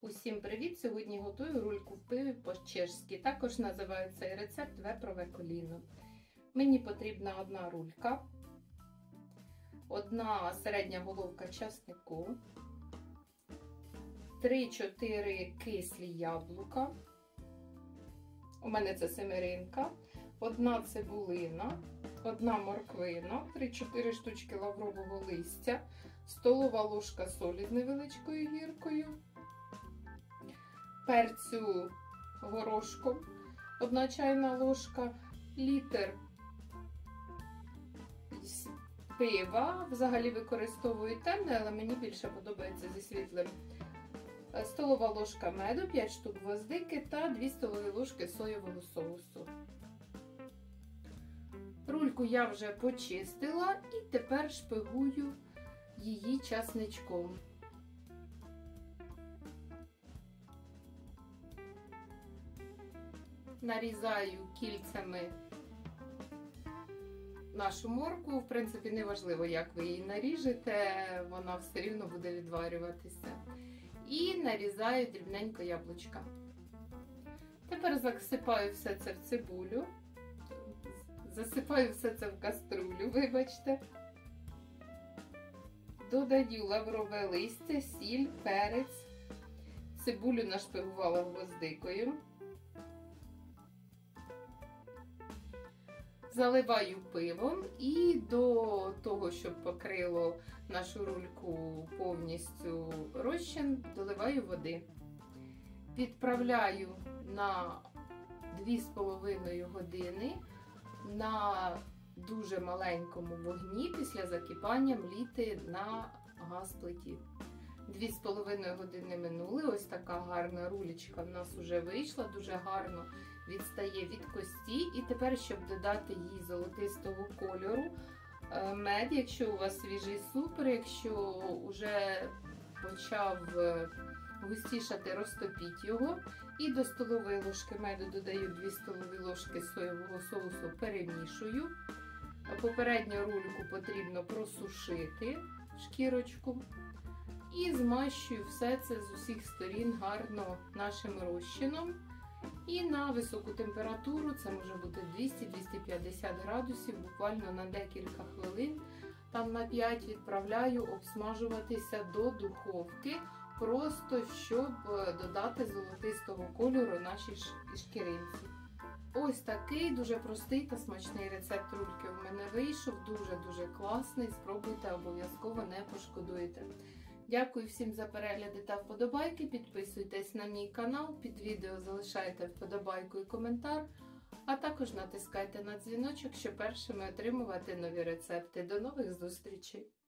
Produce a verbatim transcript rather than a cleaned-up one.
Усім привіт! Сьогодні готую рульку в пиві по-чешськи. Також називаю цей рецепт вепрове коліно. Мені потрібна одна рулька, одна середня головка часнику, три-чотири кислі яблука, у мене це семеринка, одна цибулина, одна морквина, три-чотири штучки лаврового листя, столова ложка солі з невеличкою гіркою, перцю горошком, одна чайна ложка, літр пива, взагалі використовую темне, але мені більше подобається зі світлим, столова ложка меду, п'ять штук гвоздики та дві столові ложки соєвого соусу. Рульку я вже почистила і тепер шпигую її часничком. Нарізаю кільцями нашу моркву, в принципі, не важливо, як ви її наріжете, вона все рівно буде відварюватися. І нарізаю дрібненько яблучка. Тепер засипаю все це в цибулю, засипаю все це в каструлю, вибачте. Додаю лаврове листя, сіль, перець, цибулю нашпигувала гвоздикою. Заливаю пивом і до того, щоб покрило нашу рульку повністю розчин, доливаю води. Відправляю на дві з половиною години на дуже маленькому вогні після закипання мліти на газ-плиті. Дві з половиною години минули, ось така гарна рулечка в нас вже вийшла, дуже гарно відстає від кості. І тепер, щоб додати їй золотистого кольору, мед, якщо у вас свіжий, супер, якщо вже почав густішати, розтопіть його. І до столової ложки меду додаю дві столові ложки соєвого соусу, перемішую. Попередньо рульку потрібно просушити, шкірочку. І змащую все це з усіх сторін гарно нашим розчином. І на високу температуру, це може бути двісті-двісті п'ятдесят градусів, буквально на декілька хвилин, там на п'ять відправляю обсмажуватися до духовки, просто щоб додати золотистого кольору нашій шкіринці. Ось такий дуже простий та смачний рецепт рульки у мене вийшов, дуже-дуже класний, спробуйте, обов'язково не пошкодуєте. Дякую всім за перегляди та вподобайки, підписуйтесь на мій канал, під відео залишайте вподобайку і коментар, а також натискайте на дзвіночок, щоб першими отримувати нові рецепти. До нових зустрічей!